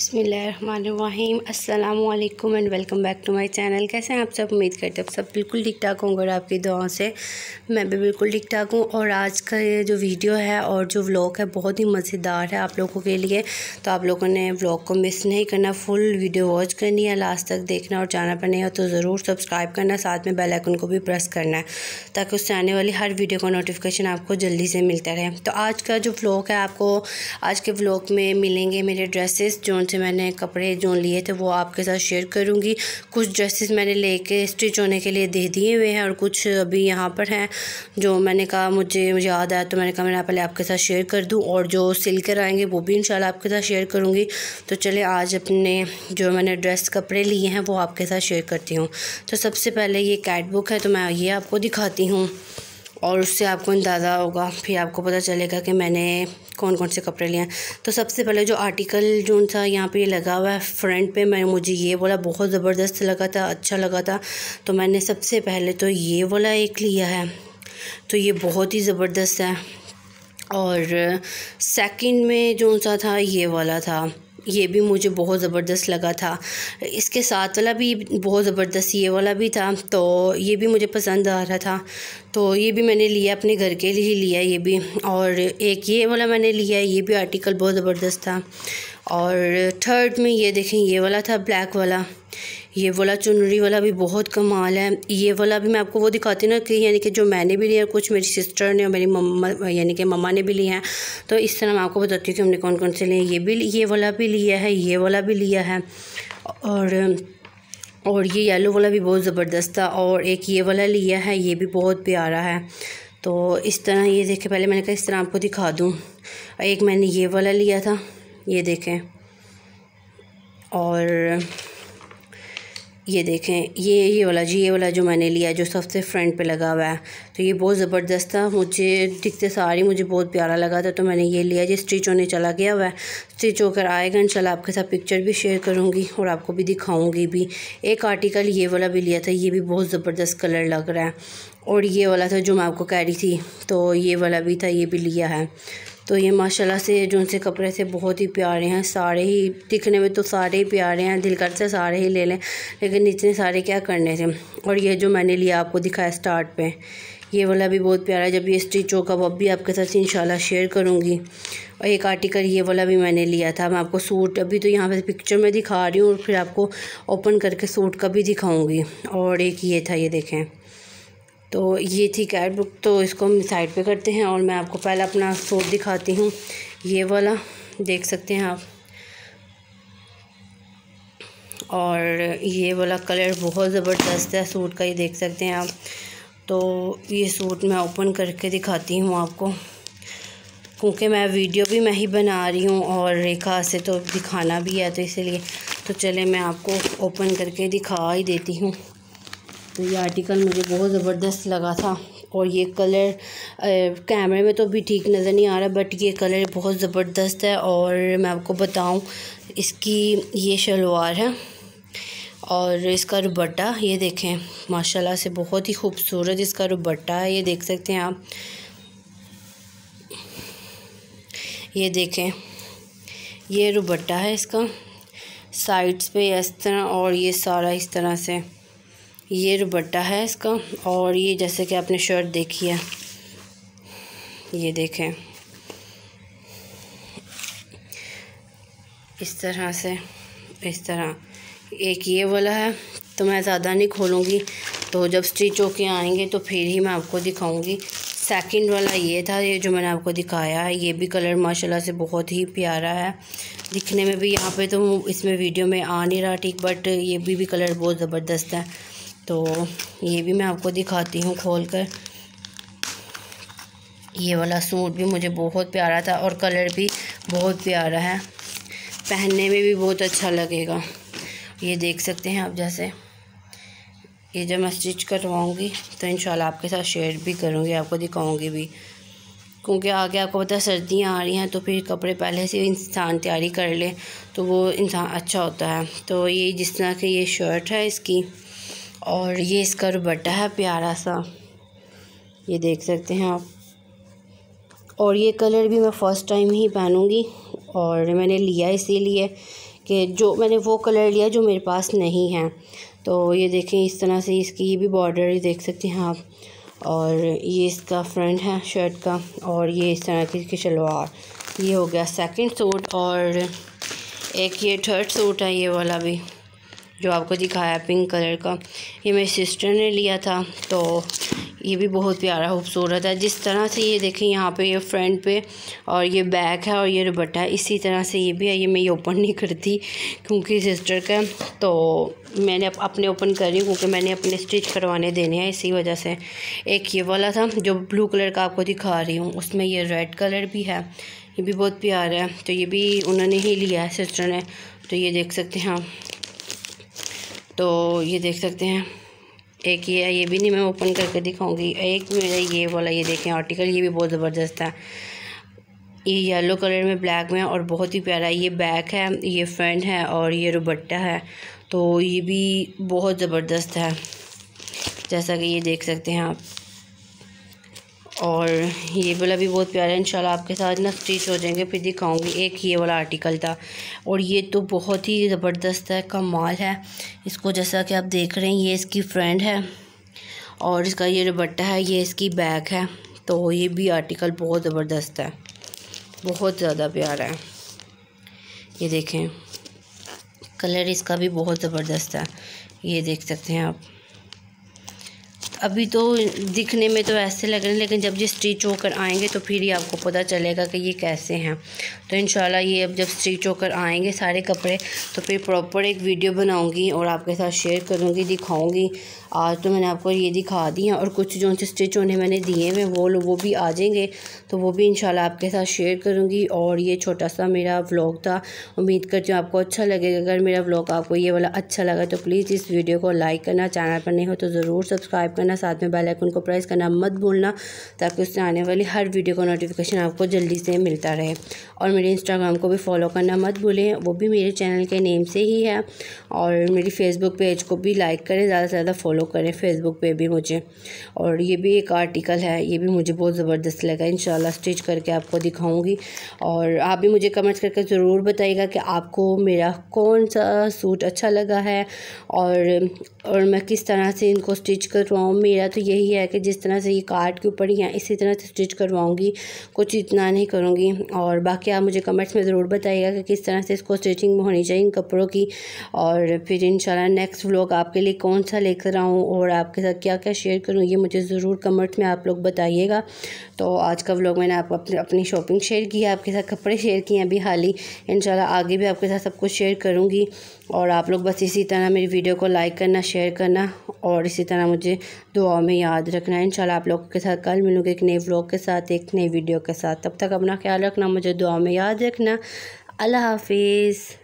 बिस्मिल्लाहिर्रहमानिर्रहीम अस्सलामु अलैकुम and welcome back to my channel. कैसे हैं आप सब? उम्मीद करते हैं आप सब बिल्कुल ठीक ठाक होंगे और आपकी दुआओं से मैं भी बिल्कुल ठीक ठाक हूँ। और आज का ये जो वीडियो है और जो व्लॉग है बहुत ही मज़ेदार है आप लोगों के लिए, तो आप लोगों ने व्लॉग को मिस नहीं करना, फुल वीडियो वॉच करनी है, लास्ट तक देखना और चैनल पर नहीं हो तो ज़रूर सब्सक्राइब करना, साथ में बेल आइकन को भी प्रेस करना है ताकि उससे आने वाली हर वीडियो का नोटिफिकेशन आपको जल्दी से मिलता रहे। तो आज का जो व्लॉग है, आपको आज के व्लॉग में मिलेंगे मेरे ड्रेसेस जो से मैंने कपड़े जो लिए थे वो आपके साथ शेयर करूंगी। कुछ ड्रेसेस मैंने लेके स्टिच होने के लिए दे दिए हुए हैं और कुछ अभी यहाँ पर हैं जो मैंने कहा मुझे याद आया तो मैंने कहा मैं पहले आपके साथ शेयर कर दूं, और जो सिल कर आएंगे वो भी इंशाल्लाह आपके साथ शेयर करूंगी। तो चले आज अपने जो मैंने ड्रेस कपड़े लिए हैं वो आपके साथ शेयर करती हूँ। तो सबसे पहले ये कैट बुक है तो मैं ये आपको दिखाती हूँ और उससे आपको अंदाज़ा होगा, फिर आपको पता चलेगा कि मैंने कौन कौन से कपड़े लिए हैं। तो सबसे पहले जो आर्टिकल जो था यहाँ पे लगा हुआ है फ्रंट पे, मुझे ये वाला बहुत ज़बरदस्त लगा था, अच्छा लगा था, तो मैंने सबसे पहले तो ये वाला एक लिया है। तो ये बहुत ही ज़बरदस्त है। और सेकंड में जो सा था ये वाला था, ये भी मुझे बहुत ज़बरदस्त लगा था। इसके साथ वाला भी बहुत ज़बरदस्त ये वाला भी था, तो ये भी मुझे पसंद आ रहा था, तो ये भी मैंने लिया, अपने घर के लिए ही लिया ये भी। और एक ये वाला मैंने लिया, ये भी आर्टिकल बहुत ज़बरदस्त था। और थर्ड में ये देखें ये वाला था ब्लैक वाला, ये वाला चुनरी वाला भी बहुत कमाल है। ये वाला भी मैं आपको वो दिखाती हूँ ना कि यानी कि जो मैंने भी लिया, कुछ मेरी सिस्टर ने और मेरी मम्मा यानी कि मम्मा ने भी लिए हैं, तो इस तरह मैं आपको बताती हूँ कि हमने कौन कौन से लिए। ये वाला भी लिया है, ये वाला भी लिया है, और ये येलो वाला भी बहुत ज़बरदस्त था, और एक ये वाला लिया है, ये भी बहुत प्यारा है। तो इस तरह ये देखें, पहले मैंने कहा इस तरह आपको दिखा दूँ। एक मैंने ये वाला लिया था, ये देखें, और ये देखें ये वाला जो मैंने लिया जो सबसे फ्रंट पे लगा हुआ है, तो ये बहुत ज़बरदस्त था, मुझे दिखते सारी मुझे बहुत प्यारा लगा था, तो मैंने ये लिया। ये स्टिच होने चला गया हुआ है, स्टिच होकर आएगा इंशाल्लाह आपके साथ पिक्चर भी शेयर करूँगी और आपको भी दिखाऊँगी भी। एक आर्टिकल ये वाला भी लिया था, ये भी बहुत ज़बरदस्त कलर लग रहा है। और ये वाला था जो मैं आपको कह रही थी, तो ये वाला भी था, ये भी लिया है। तो ये माशाल्लाह से जो उनसे कपड़े थे बहुत ही प्यारे हैं, सारे ही दिखने में तो सारे ही प्यारे हैं, दिल करता सारे ही ले लें, लेकिन इतने सारे क्या करने थे। और ये जो मैंने लिया आपको दिखाया स्टार्ट पे, ये वाला भी बहुत प्यारा है, जब ये स्टिच होगा वो भी आपके साथ इंशाल्लाह शेयर करूँगी। और एक आर्टिकल ये वाला भी मैंने लिया था, मैं आपको सूट अभी तो यहाँ पे पिक्चर में दिखा रही हूँ और फिर आपको ओपन करके सूट का भी दिखाऊँगी। और एक ये था, ये देखें, तो ये थी कैट बुक, तो इसको हम साइड पे करते हैं और मैं आपको पहले अपना सूट दिखाती हूँ। ये वाला देख सकते हैं आप, और ये वाला कलर बहुत ज़बरदस्त है सूट का, ये देख सकते हैं आप। तो ये सूट मैं ओपन करके दिखाती हूँ आपको, क्योंकि मैं वीडियो भी मैं ही बना रही हूँ और एक हाथ से तो दिखाना भी है, तो इसलिए तो चले मैं आपको ओपन करके दिखा ही देती हूँ। तो ये आर्टिकल मुझे बहुत ज़बरदस्त लगा था, और ये कलर कैमरे में तो भी ठीक नज़र नहीं आ रहा, बट ये कलर बहुत ज़बरदस्त है। और मैं आपको बताऊं, इसकी ये शलवार है और इसका दुपट्टा ये देखें, माशाल्लाह से बहुत ही खूबसूरत इसका दुपट्टा है, ये देख सकते हैं आप। ये देखें ये दुपट्टा है इसका, साइड्स पे इस तरह, और ये सारा इस तरह से ये दुपट्टा है इसका। और ये जैसे कि आपने शर्ट देखी है, ये देखें इस तरह से, इस तरह एक ये वाला है, तो मैं ज़्यादा नहीं खोलूँगी, तो जब स्टिच होके आएंगे तो फिर ही मैं आपको दिखाऊँगी। सेकंड वाला ये था, ये जो मैंने आपको दिखाया है, ये भी कलर माशाल्लाह से बहुत ही प्यारा है दिखने में भी। यहाँ पे तो इसमें वीडियो में आ नहीं रहा ठीक, बट ये भी कलर बहुत ज़बरदस्त है, तो ये भी मैं आपको दिखाती हूँ खोल कर। ये वाला सूट भी मुझे बहुत प्यारा था और कलर भी बहुत प्यारा है, पहनने में भी बहुत अच्छा लगेगा। ये देख सकते हैं आप, जैसे ये जब मैं स्टिच करवाऊँगी तो इंशाल्लाह आपके साथ शेयर भी करूँगी, आपको दिखाऊँगी भी, क्योंकि आगे आपको पता है सर्दियाँ आ रही हैं, तो फिर कपड़े पहले से इंसान तैयारी कर ले तो वो इंसान अच्छा होता है। तो ये जिस तरह की ये शर्ट है इसकी, और ये इसका दुपट्टा है प्यारा सा, ये देख सकते हैं आप। और ये कलर भी मैं फ़र्स्ट टाइम ही पहनूँगी और मैंने लिया इसीलिए कि जो मैंने वो कलर लिया जो मेरे पास नहीं है। तो ये देखें इस तरह से इसकी ये भी बॉर्डर ही देख सकते हैं आप, और ये इसका फ्रंट है शर्ट का, और ये इस तरह की इसकी शलवार। ये हो गया सेकंड सूट। और एक ये थर्ड सूट है, ये वाला भी जो आपको दिखाया पिंक कलर का, ये मेरी सिस्टर ने लिया था। तो ये भी बहुत प्यारा खूबसूरत है। जिस तरह से ये देखें यहाँ पे ये फ्रंट पे और ये बैक है और ये दुपट्टा है, इसी तरह से ये भी है। ये मैं ये ओपन नहीं करती क्योंकि सिस्टर का, तो मैंने अपने ओपन कर रही हूँ क्योंकि मैंने अपने स्टिच करवाने देने हैं, इसी वजह से। एक ये वाला था जो ब्लू कलर का आपको दिखा रही हूँ, उसमें ये रेड कलर भी है, ये भी बहुत प्यारा है। तो ये भी उन्होंने ही लिया है सिस्टर ने। तो ये देख सकते हैं आप, तो ये देख सकते हैं एक ये है, ये भी नहीं मैं ओपन करके दिखाऊंगी। एक मेरा ये वाला, ये देखें आर्टिकल, ये भी बहुत ज़बरदस्त है। ये येलो कलर में ब्लैक में और बहुत ही प्यारा है। ये बैक है, ये फ्रंट है और ये दुपट्टा है। तो ये भी बहुत ज़बरदस्त है जैसा कि ये देख सकते हैं आप। और ये वाला भी बहुत प्यारा है। इंशाल्लाह आपके साथ ना स्टिच हो जाएंगे फिर दिखाऊंगी। एक ये वाला आर्टिकल था और ये तो बहुत ही ज़बरदस्त है, कमाल है इसको। जैसा कि आप देख रहे हैं ये इसकी फ्रंट है और इसका ये दुपट्टा है, ये इसकी बैक है। तो ये भी आर्टिकल बहुत ज़बरदस्त है, बहुत ज़्यादा प्यारा है। ये देखें कलर इसका भी बहुत ज़बरदस्त है, ये देख सकते हैं आप। अभी तो दिखने में तो ऐसे लग रहे हैं, लेकिन जब ये स्टिच होकर आएंगे तो फिर ही आपको पता चलेगा कि ये कैसे हैं। तो इंशाल्लाह ये अब जब स्टिच होकर आएंगे सारे कपड़े तो फिर प्रॉपर एक वीडियो बनाऊंगी और आपके साथ शेयर करूंगी, दिखाऊंगी। आज तो मैंने आपको ये दिखा दी हैं और कुछ जो उनसे स्टिच होने मैंने दिए हैं वो भी आ जाएंगे, तो वो भी इंशाल्लाह आपके साथ शेयर करूँगी। और ये छोटा सा मेरा व्लॉग था, उम्मीद करती हूँ आपको अच्छा लगेगा। अगर मेरा व्लॉग आपको ये वाला अच्छा लगा तो प्लीज़ इस वीडियो को लाइक करना, चैनल पर नहीं हो तो ज़रूर सब्सक्राइब करना, साथ में बेल आइकन को प्रेस करना मत भूलना, ताकि उससे आने वाली हर वीडियो का नोटिफिकेशन आपको जल्दी से मिलता रहे। और मेरे इंस्टाग्राम को भी फॉलो करना मत भूलें, वो भी मेरे चैनल के नेम से ही है। और मेरी फेसबुक पेज को भी लाइक करें, ज़्यादा से ज़्यादा फॉलो करें फेसबुक पे भी मुझे। और ये भी एक आर्टिकल है, ये भी मुझे बहुत ज़बरदस्त लगा, इंशाल्लाह स्टिच करके आपको दिखाऊंगी। और आप भी मुझे कमेंट्स करके ज़रूर बताइएगा कि आपको मेरा कौन सा सूट अच्छा लगा है और मैं किस तरह से इनको स्टिच करवाऊँ। मेरा तो यही है कि जिस तरह से ये कार्ड के ऊपर ही हैं इसी तरह से स्टिच करवाऊँगी, कुछ इतना नहीं करूँगी। और बाकी आप मुझे कमेंट्स में ज़रूर बताइएगा कि किस तरह से इसको स्टिचिंग होनी चाहिए इन कपड़ों की। और फिर इंशाल्लाह नेक्स्ट व्लॉग आपके लिए कौन सा लेकर आऊँ और आपके साथ क्या क्या शेयर करूँ, ये मुझे ज़रूर कमेंट्स में आप लोग बताइएगा। तो आज का व्लॉग मैंने आपको अपनी शॉपिंग शेयर की है, आपके साथ कपड़े शेयर किए हैं अभी हाल ही। इंशाल्लाह आगे भी आपके साथ सब कुछ शेयर करूँगी। और आप लोग बस इसी तरह मेरी वीडियो को लाइक करना, शेयर करना और इसी तरह मुझे दुआ में याद रखना। इंशाल्लाह आप लोगों के साथ कल मिलूँगी एक नए व्लॉग के साथ, एक नई वीडियो के साथ। तब तक अपना ख्याल रखना, मुझे दुआ में याद रखना। अल्लाह हाफिज़।